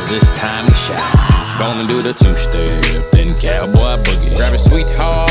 It's time to shine. Gonna do the two-step, then cowboy boogie. Grab a sweetheart